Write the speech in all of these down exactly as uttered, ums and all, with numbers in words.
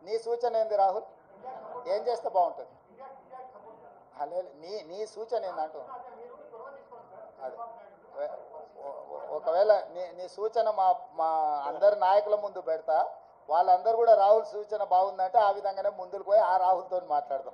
నీ సూచన ఏంది రాహుల్? ఏం చేస్తే బాగుంటుంది? నీ నీ సూచన ఏందంటూ అదే ఒకవేళ నీ నీ సూచన మా మా అందరి నాయకుల ముందు పెడతా, వాళ్ళందరూ కూడా రాహుల్ సూచన బాగుందంటే ఆ విధంగానే ముందుకు పోయి ఆ రాహుల్తో మాట్లాడదాం.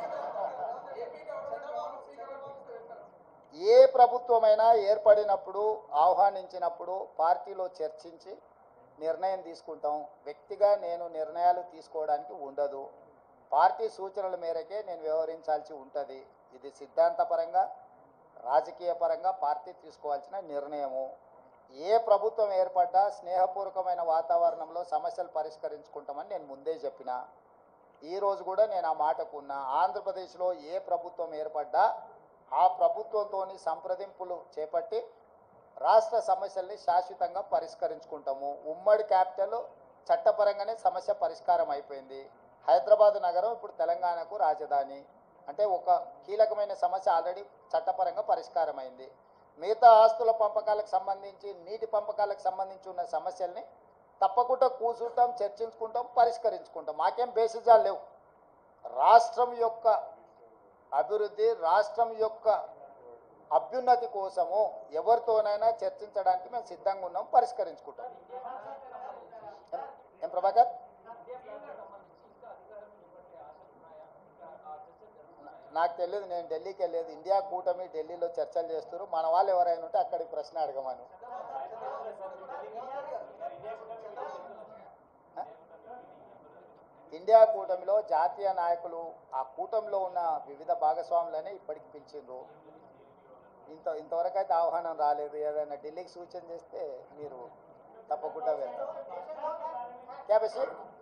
ఏ ప్రభుత్వమైనా ఏర్పడినప్పుడు ఆహ్వానించినప్పుడు పార్టీలో చర్చించి నిర్ణయం తీసుకుంటాం. వ్యక్తిగా నేను నిర్ణయాలు తీసుకోవడానికి ఉండదు. పార్టీ సూచనల మేరకే నేను వ్యవహరించాల్సి ఉంటుంది. ఇది సిద్ధాంతపరంగా రాజకీయ పరంగా పార్టీ తీసుకోవాల్సిన నిర్ణయము. ఏ ప్రభుత్వం ఏర్పడ్డా స్నేహపూర్వకమైన వాతావరణంలో సమస్యలు పరిష్కరించుకుంటామని నేను ముందే చెప్పిన. ఈరోజు కూడా నేను ఆ మాటకు ఉన్నా. ఆంధ్రప్రదేశ్లో ఏ ప్రభుత్వం ఏర్పడ్డా ఆ ప్రభుత్వంతో సంప్రదింపులు చేపట్టి రాష్ట్ర సమస్యల్ని శాశ్వతంగా పరిష్కరించుకుంటాము. ఉమ్మడి క్యాపిటల్ చట్టపరంగానే సమస్య పరిష్కారం అయిపోయింది. హైదరాబాద్ నగరం ఇప్పుడు తెలంగాణకు రాజధాని. అంటే ఒక కీలకమైన సమస్య ఆల్రెడీ చట్టపరంగా పరిష్కారం అయింది. మిగతా ఆస్తుల పంపకాలకు సంబంధించి, నీటి పంపకాలకు సంబంధించి ఉన్న సమస్యల్ని తప్పకుండా కూర్చుంటాం, చర్చించుకుంటాం, పరిష్కరించుకుంటాం. మాకేం బేసిజాలు లేవు. రాష్ట్రం యొక్క అభివృద్ధి, రాష్ట్రం యొక్క అభ్యున్నతి కోసము ఎవరితోనైనా చర్చించడానికి మేము సిద్ధంగా ఉన్నాం, పరిష్కరించుకుంటాం. ఏం ప్రభాకర్? నాకు తెలియదు, నేను ఢిల్లీకి వెళ్ళలేదు. ఇండియా కూటమి ఢిల్లీలో చర్చలు చేస్తారు. మన వాళ్ళు ఎవరైనా ఉంటే అక్కడికి ప్రశ్న అడగమను. ఇండియా కూటమిలో జాతీయ నాయకులు ఆ కూటమిలో ఉన్న వివిధ భాగస్వాములనే ఇప్పటికి పిలిచిండ్రు. ఇంత ఇంతవరకు అయితే ఆహ్వానం రాలేదు. ఏదైనా ఢిల్లీకి సూచన చేస్తే మీరు తప్పకుండా వెళ్తారు. క్యా బషీర్?